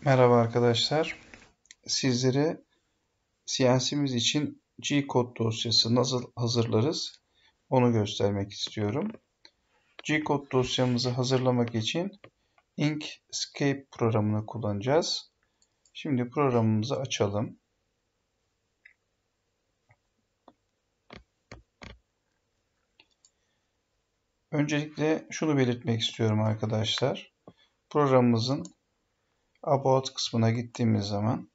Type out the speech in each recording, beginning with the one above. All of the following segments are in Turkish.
Merhaba arkadaşlar. Sizlere CNC'miz için G-Code dosyası nasıl hazırlarız onu göstermek istiyorum. G-Code dosyamızı hazırlamak için Inkscape programını kullanacağız. Şimdi programımızı açalım. Öncelikle şunu belirtmek istiyorum arkadaşlar. Programımızın About kısmına gittiğimiz zaman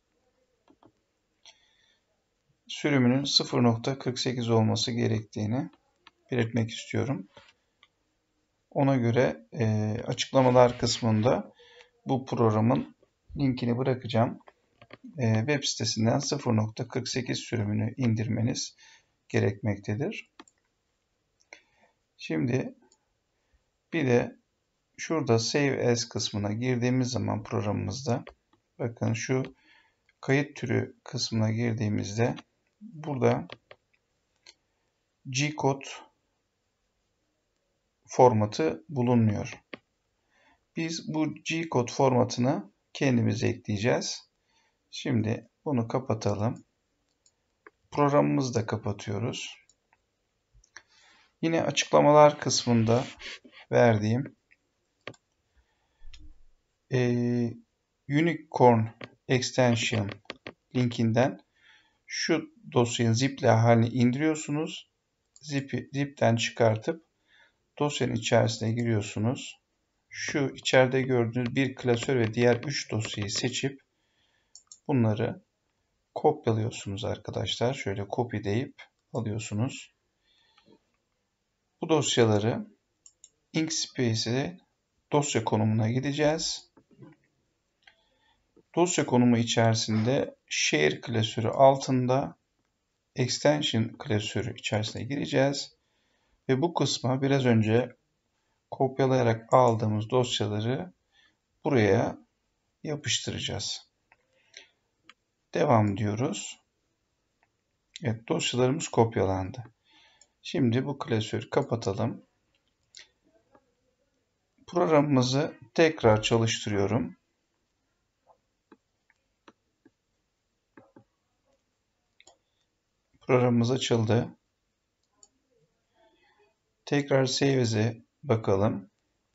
sürümünün 0.48 olması gerektiğini belirtmek istiyorum. Ona göre açıklamalar kısmında bu programın linkini bırakacağım. Web sitesinden 0.48 sürümünü indirmeniz gerekmektedir. Şimdi bir de şurada Save As kısmına girdiğimiz zaman programımızda bakın şu kayıt türü kısmına girdiğimizde burada G-Code formatı bulunmuyor. Biz bu G-Code formatını kendimiz ekleyeceğiz. Şimdi bunu kapatalım. Programımızı da kapatıyoruz. Yine açıklamalar kısmında verdiğim Unicorn Extension linkinden şu dosyanın zipli halini indiriyorsunuz. Zip'ten çıkartıp dosyanın içerisine giriyorsunuz. Şu içeride gördüğünüz bir klasör ve diğer 3 dosyayı seçip bunları kopyalıyorsunuz arkadaşlar. Şöyle copy deyip alıyorsunuz. Bu dosyaları Inkspace'e dosya konumuna gideceğiz. Dosya konumu içerisinde Share klasörü altında Extension klasörü içerisine gireceğiz. Ve bu kısma biraz önce kopyalayarak aldığımız dosyaları buraya yapıştıracağız. Devam diyoruz. Evet, dosyalarımız kopyalandı. Şimdi bu klasörü kapatalım. Programımızı tekrar çalıştırıyorum. Programımız açıldı. Tekrar Save As'e bakalım.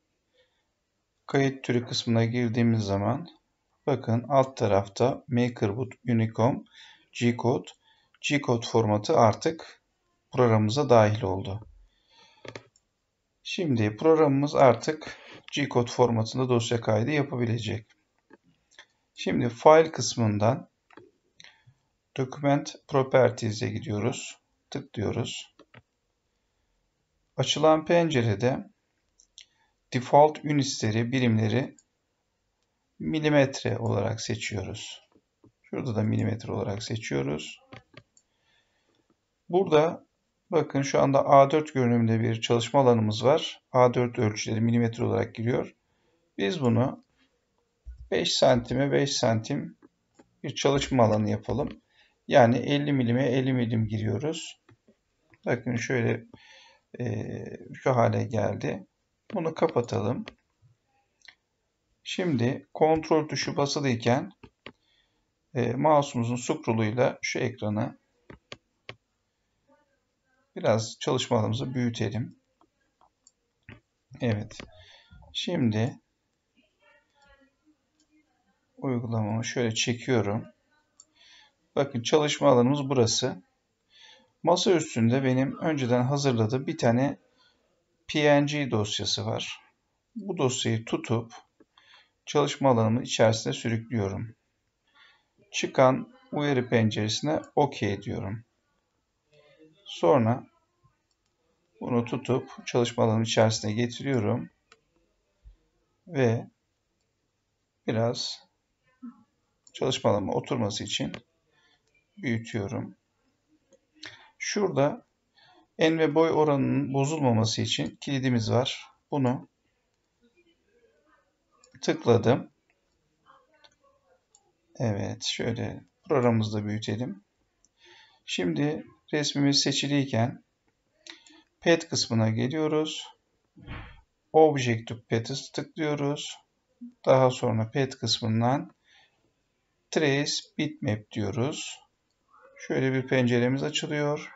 Kayıt türü kısmına girdiğimiz zaman bakın alt tarafta MakerBoot Unicom G-Code formatı artık programımıza dahil oldu. Şimdi programımız artık G-Code formatında dosya kaydı yapabilecek. Şimdi File kısmından Document Properties'e gidiyoruz. Tıklıyoruz. Açılan pencerede Default Units'leri, birimleri milimetre olarak seçiyoruz. Şurada da milimetre olarak seçiyoruz. Burada bakın şu anda A4 görünümünde bir çalışma alanımız var. A4 ölçüleri milimetre olarak giriyor. Biz bunu 5 santime 5 santim bir çalışma alanı yapalım. Yani 50 milime 50 milim giriyoruz. Bakın şöyle şu hale geldi. Bunu kapatalım. Şimdi kontrol tuşu basılıyken mouse'umuzun scroll'uyla şu ekranı biraz çalışma alanımızı büyütelim. Evet. Şimdi uygulamamı şöyle çekiyorum. Bakın çalışma alanımız burası. Masa üstünde benim önceden hazırladığım bir tane PNG dosyası var. Bu dosyayı tutup çalışma alanımın içerisine sürüklüyorum. Çıkan uyarı penceresine OK diyorum. Sonra bunu tutup çalışma alanının içerisine getiriyorum ve biraz çalışma alanıma oturması için büyütüyorum. Şurada en ve boy oranının bozulmaması için kilidimiz var. Bunu tıkladım. Evet, şöyle programımızı da büyütelim. Şimdi resmimiz seçiliyken Pet kısmına geliyoruz. Object to Pet'e tıklıyoruz. Daha sonra Path kısmından Trace Bitmap diyoruz. Şöyle bir penceremiz açılıyor.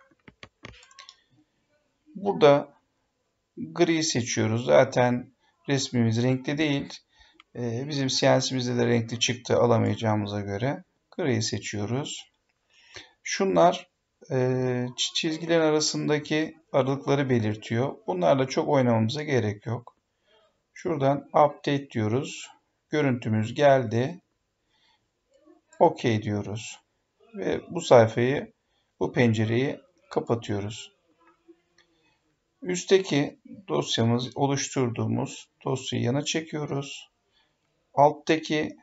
Burada gri seçiyoruz. Zaten resmimiz renkli değil. Bizim CNC'mizde de renkli çıktı alamayacağımıza göre gri seçiyoruz. Şunlar çizgilerin arasındaki aralıkları belirtiyor. Bunlarla çok oynamamıza gerek yok. Şuradan Update diyoruz. Görüntümüz geldi. OK diyoruz. Ve bu sayfayı, bu pencereyi kapatıyoruz. Üstteki dosyamız, oluşturduğumuz dosyayı yana çekiyoruz. Alttaki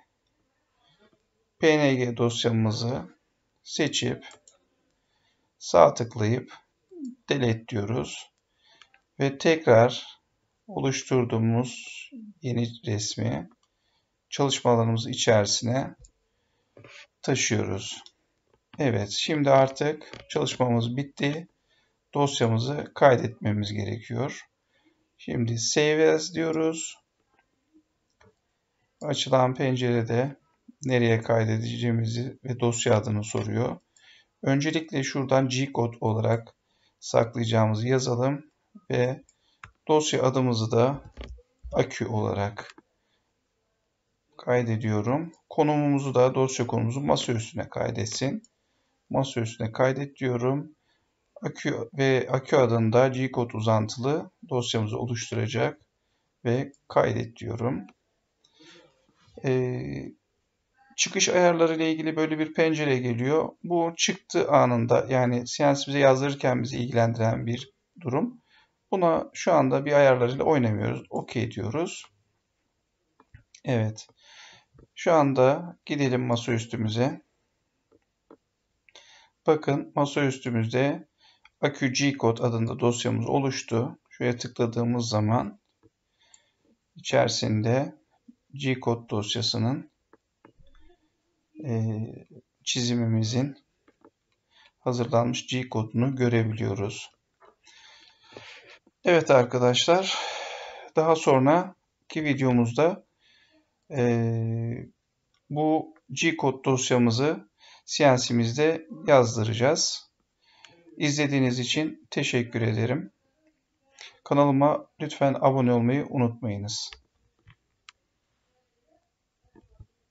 PNG dosyamızı seçip sağ tıklayıp Delete diyoruz. Ve tekrar oluşturduğumuz yeni resmi çalışma alanımız içerisine taşıyoruz. Evet, şimdi artık çalışmamız bitti. Dosyamızı kaydetmemiz gerekiyor. Şimdi Save As diyoruz. Açılan pencerede nereye kaydedeceğimizi ve dosya adını soruyor. Öncelikle şuradan G-code olarak saklayacağımızı yazalım ve dosya adımızı da akü olarak kaydediyorum. Konumumuzu da dosya konumuzu masa üstüne kaydetsin. Masa üstüne kaydet diyorum. Akü ve akü adında G-code uzantılı dosyamızı oluşturacak ve kaydet diyorum. Çıkış ayarları ile ilgili böyle bir pencere geliyor. Bu çıktı anında yani CNC'mize yazdırırken bizi ilgilendiren bir durum. Buna şu anda bir ayarlarıyla oynamıyoruz. OK diyoruz. Evet. Şu anda gidelim masaüstümüze. Bakın masaüstümüzde akü G-code adında dosyamız oluştu. Şuraya tıkladığımız zaman içerisinde G-code dosyasının çizimimizin hazırlanmış G-kodunu görebiliyoruz. Evet arkadaşlar, daha sonraki videomuzda bu G-code dosyamızı CNC'mizde yazdıracağız. İzlediğiniz için teşekkür ederim. Kanalıma lütfen abone olmayı unutmayınız.